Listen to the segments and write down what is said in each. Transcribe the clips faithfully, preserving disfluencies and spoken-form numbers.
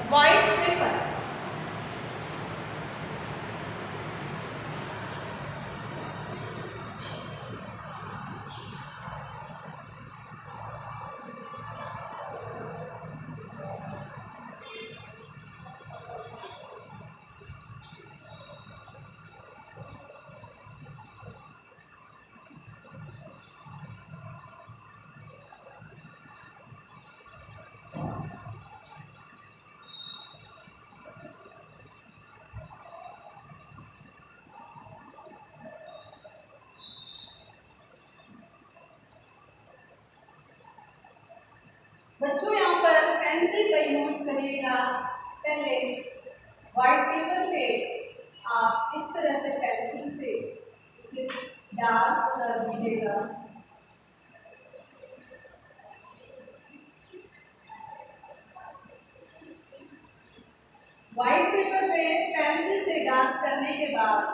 White paper, बच्चों यहाँ पर पेंसिल का यूज करिएगा। पहले व्हाइट पेपर पे आप इस तरह से पेंसिल से इसे डार्क कर दीजिएगा। व्हाइट पेपर पे पेंसिल से डार्क करने के बाद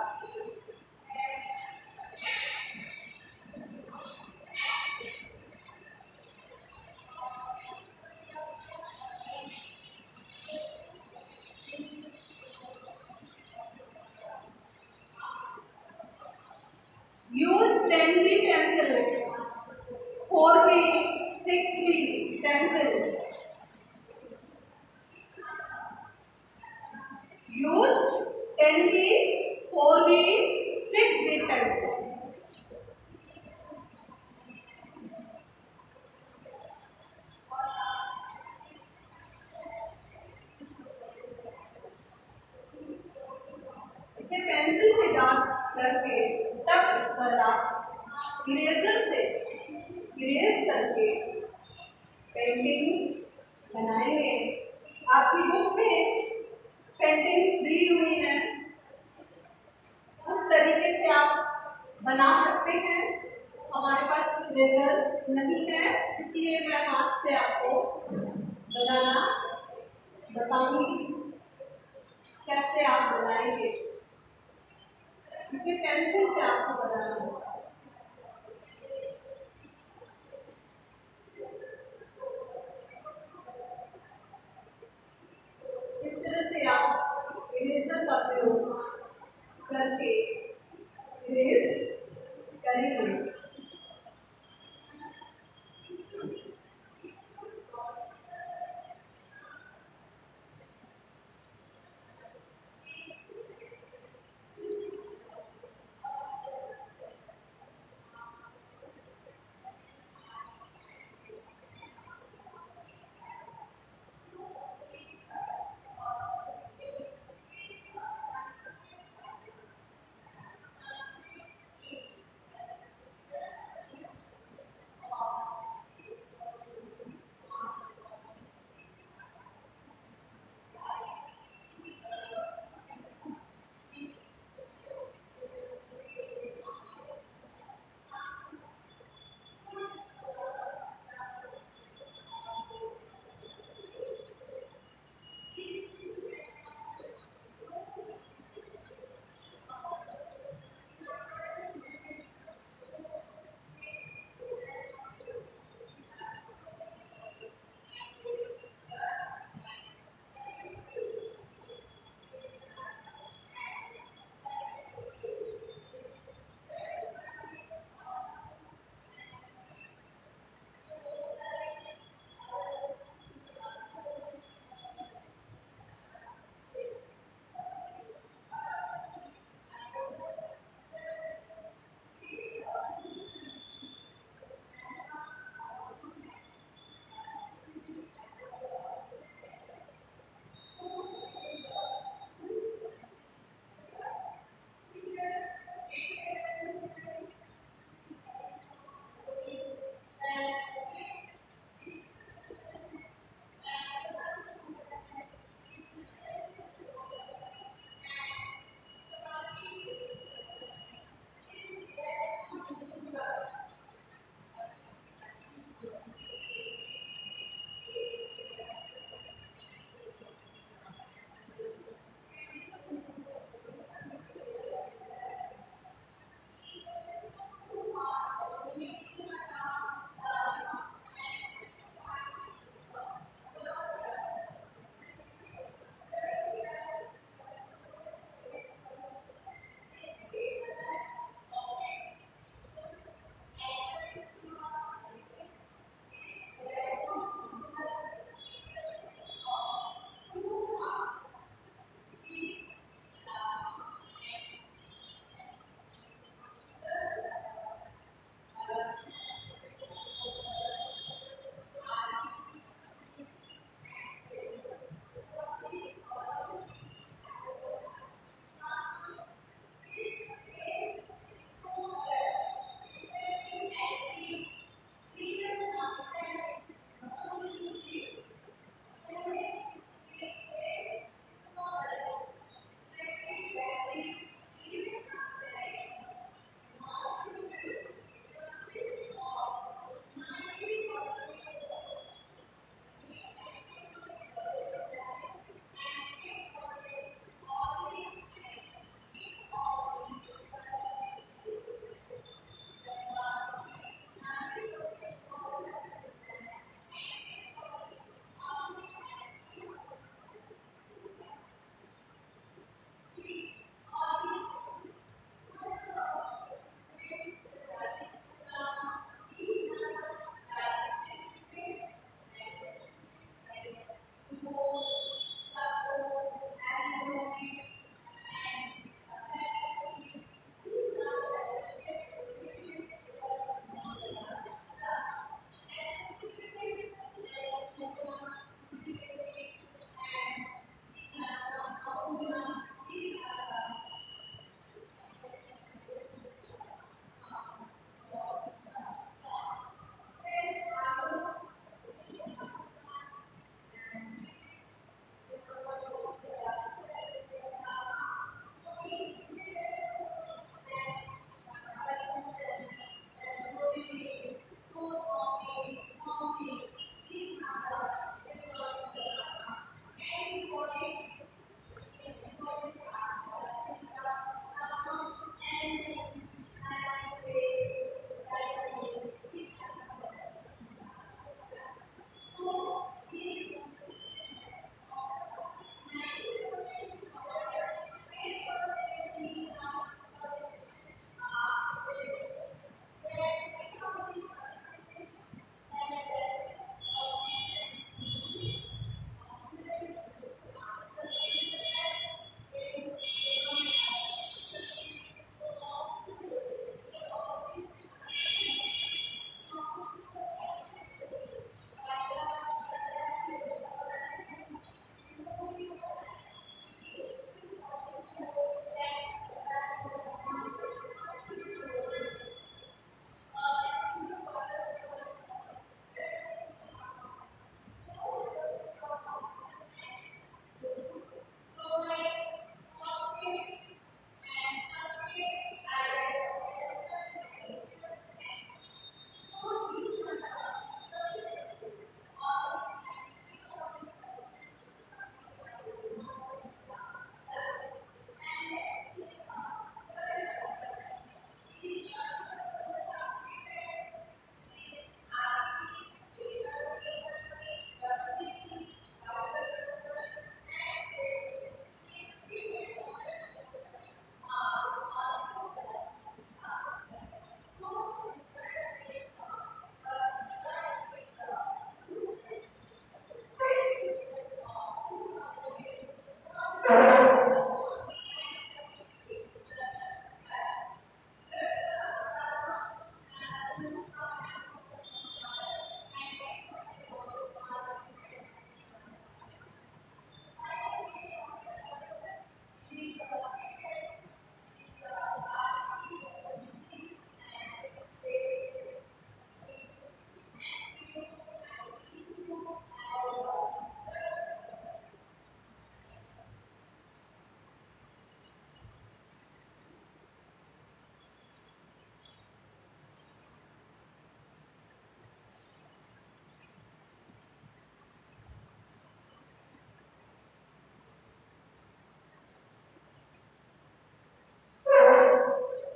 use ten B pencil, four B, six B pencil, use ten B, four B, six B pencil. इसे पेंसिल से डार्क करके तब इस पर आप इरेजर से इरेज करके पेंटिंग बनाएंगे। आपकी बुक में पेंटिंग्स दी हुई है, उस तरीके से आप बना सकते हैं। हमारे पास इरेजर नहीं है, इसलिए मैं हाथ से आपको बनाना बताऊंगी कैसे आप बनाएंगे। इसे पेंसिल से आपको बनाना होगा। इस तरह से आप इरेजर का प्रयोग करके इरेज करेंगे।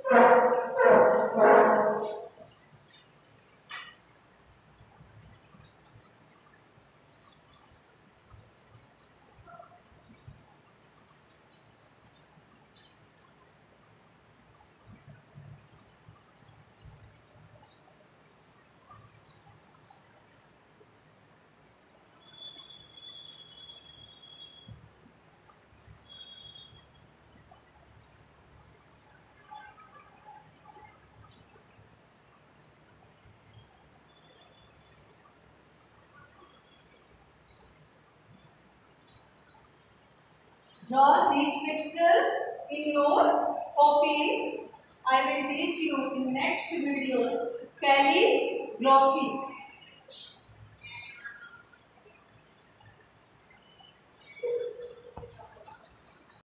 Draw these pictures in your copy. I will teach you in next video calligraphy.